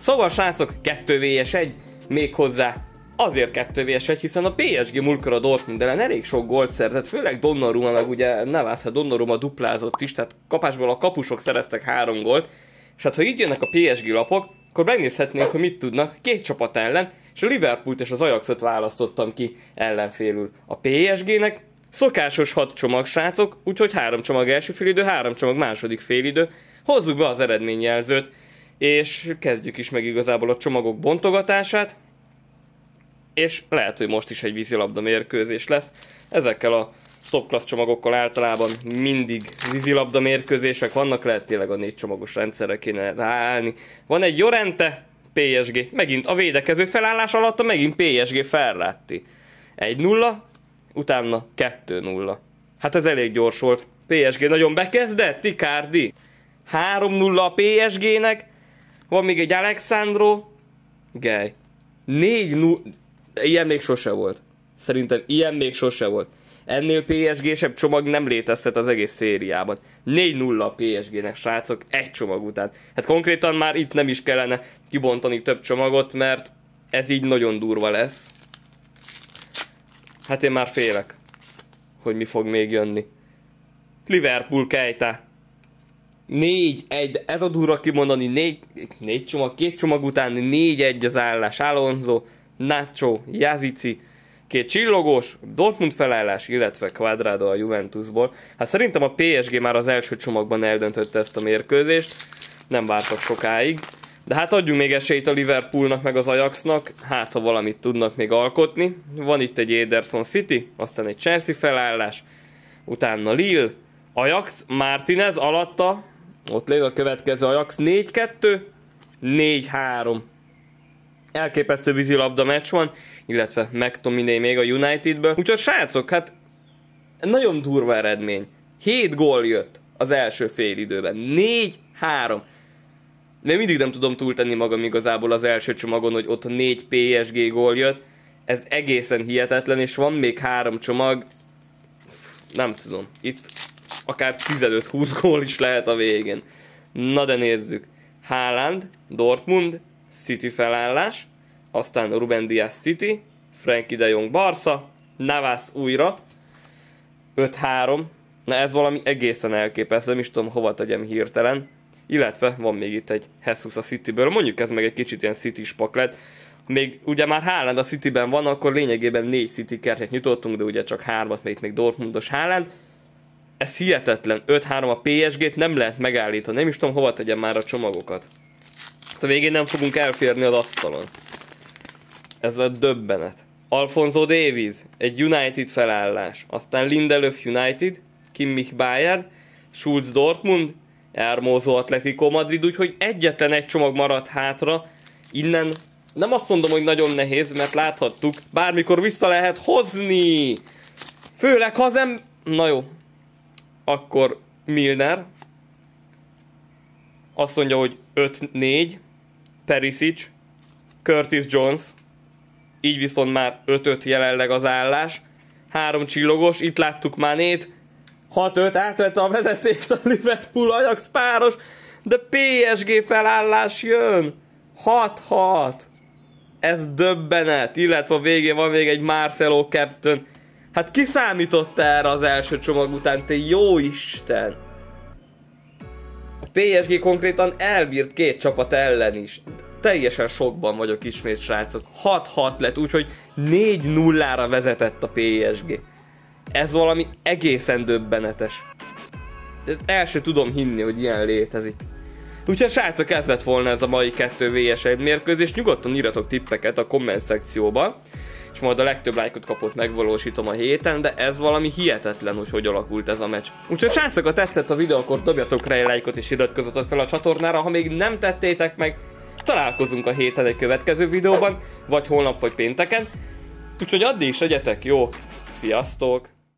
Szóval srácok, 2vs1, méghozzá azért 2vs1, hiszen a PSG múltkor a Dortmund ellen elég sok gólt szerzett, főleg Donnarumma, meg ugye Navas, Donnarumma duplázott is, tehát kapásból a kapusok szereztek 3 gólt, és hát ha így jönnek a PSG lapok, akkor megnézhetnénk, hogy mit tudnak két csapat ellen, és a Liverpoolt és az Ajaxot választottam ki ellenfélül a PSG-nek. Szokásos 6 csomag, srácok, úgyhogy 3 csomag első félidő, 3 csomag második félidő. Hozzuk be az eredményjelzőt, és kezdjük is meg igazából a csomagok bontogatását. És lehet, hogy most is egy vízilabda mérkőzés lesz. Ezekkel a top class csomagokkal általában mindig vízilabda mérkőzések vannak, lehet tényleg a 4 csomagos rendszerre kéne ráállni. Van egy Llorente, PSG, megint a védekező felállás alatt megint PSG felrátti. 1-0, utána 2-0. Hát ez elég gyors volt. PSG nagyon bekezdett, Icardi. 3-0 a PSG-nek. Van még egy Alexandro. Gej. 4-0. Ilyen még sose volt. Szerintem ilyen még sose volt. Ennél PSG-sebb csomag nem létezhet az egész szériában. 4-0 a PSG-nek, srácok, egy csomag után. Hát konkrétan már itt nem is kellene kibontani több csomagot, mert ez így nagyon durva lesz. Hát én már félek, hogy mi fog még jönni. Liverpool, Keita. 4-1, ez a durva kimondani, 4 csomag, 2 csomag után 4-1 az állás. Alonso, Nacho, Yazici, 2 csillogós, Dortmund felállás, illetve Cuadrado a Juventusból. Hát szerintem a PSG már az első csomagban eldöntötte ezt a mérkőzést, nem vártak sokáig. De hát adjunk még esélyt a Liverpoolnak meg az Ajaxnak, hát ha valamit tudnak még alkotni. Van itt egy Ederson City, aztán egy Chelsea felállás, utána Lille, Ajax, Martinez alatta, ott lég a következő Ajax 4-2, 4-3. Elképesztő vízilabda meccs van, illetve McTominay még a Unitedből. Úgyhogy srácok, hát nagyon durva eredmény. 7 gól jött az első félidőben. 4-3. Még mindig nem tudom túltenni magam igazából az első csomagon, hogy ott 4 PSG gól jött. Ez egészen hihetetlen, és van még 3 csomag. Nem tudom, itt akár 15-20 gól is lehet a végén. Na de nézzük. Haaland, Dortmund, City felállás, aztán Ruben Dias City, Frenkie de Jong Barca, Navas újra, 5-3, na ez valami egészen elképesztő, nem is tudom hova tegyem hirtelen, illetve van még itt egy Jesus a Cityből, mondjuk ez meg egy kicsit ilyen City-s paklet, még ugye már Haaland a Cityben van, akkor lényegében 4 City kertet nyitottunk, de ugye csak 3-at, mert itt még Dortmundos Haaland. Ez hihetetlen, 5-3 a PSG-t nem lehet megállítani, nem is tudom hova tegyem már a csomagokat. A végén nem fogunk elférni az asztalon. Ez a döbbenet. Alphonso Davies, egy United felállás. Aztán Lindelöf United, Kimmich Bayern, Schulz Dortmund, Hermoso Atletico Madrid, úgyhogy egyetlen egy csomag maradt hátra. Innen nem azt mondom, hogy nagyon nehéz, mert láthattuk, bármikor vissza lehet hozni. Főleg ha az Na jó. Akkor Milner. Azt mondja, hogy 5-4. Perisic, Curtis Jones, így viszont már 5-5 jelenleg az állás, 3 csillogos, itt láttuk Manét, 6-5, átvette a vezetést a Liverpool Ajax páros, de PSG felállás jön, 6-6, ez döbbenet, illetve a végén van még egy Marcelo Captain, hát ki számított erre az első csomag után, te jó Isten! A PSG konkrétan elbírt 2 csapat ellen is. Teljesen sokban vagyok ismét, srácok. 6-6 lett, úgyhogy 4-0-ra vezetett a PSG. Ez valami egészen döbbenetes. El se tudom hinni, hogy ilyen létezik. Úgyhogy srácok, ez lett volna ez a mai 2vs1 mérkőzés. Nyugodtan írjatok tippeket a komment szekcióba. És majd a legtöbb lájkot kapott megvalósítom a héten, de ez valami hihetetlen, hogy alakult ez a meccs. Úgyhogy srácok, ha tetszett a videó, akkor dobjatok rá egy lájkot és iratkozzatok fel a csatornára, ha még nem tettétek meg. Találkozunk a héten egy következő videóban, vagy holnap, vagy pénteken. Úgyhogy addig is legyetek jó, sziasztok!